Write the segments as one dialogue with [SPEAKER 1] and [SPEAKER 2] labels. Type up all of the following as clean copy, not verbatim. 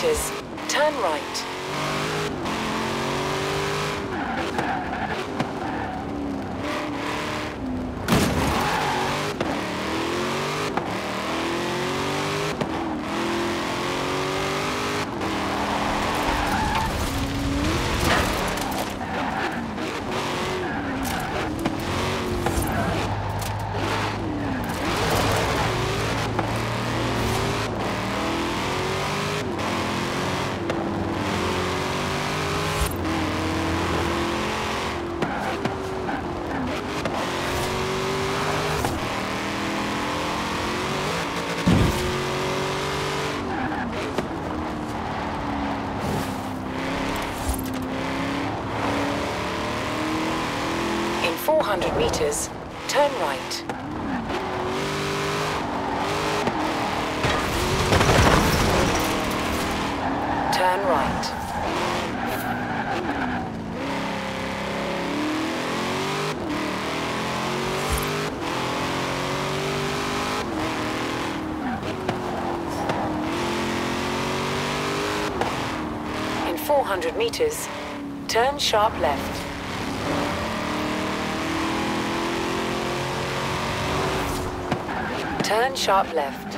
[SPEAKER 1] meters, turn right. In 400 meters, turn right. Turn right. In 400 meters, turn sharp left. Turn sharp left.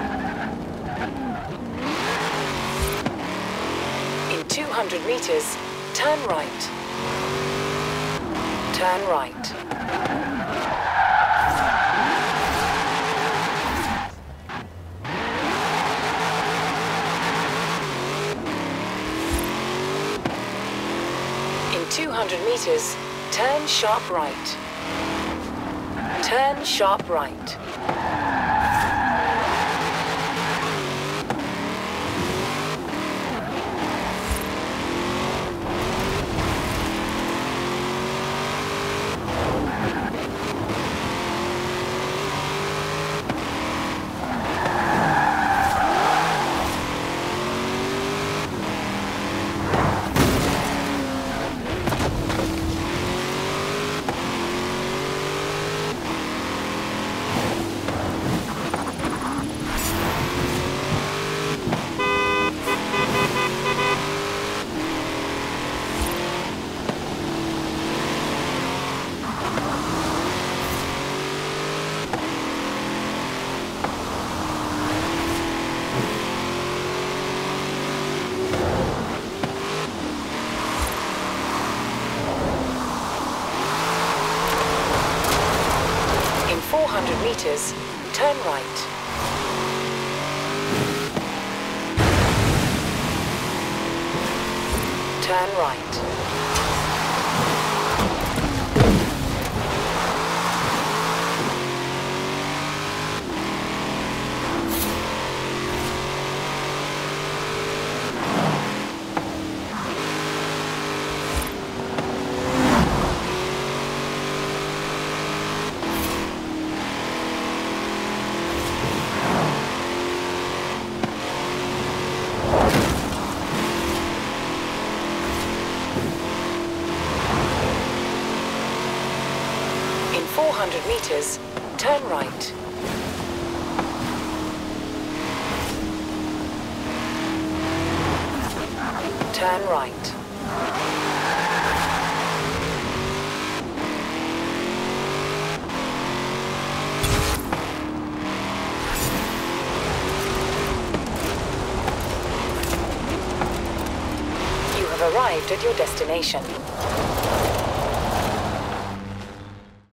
[SPEAKER 1] In 200 meters, turn right. Turn right. In 200 meters, turn sharp right. Turn sharp right. In 400 meters, turn right. Turn right. In 400 meters, turn right. Turn right. You have arrived at your destination.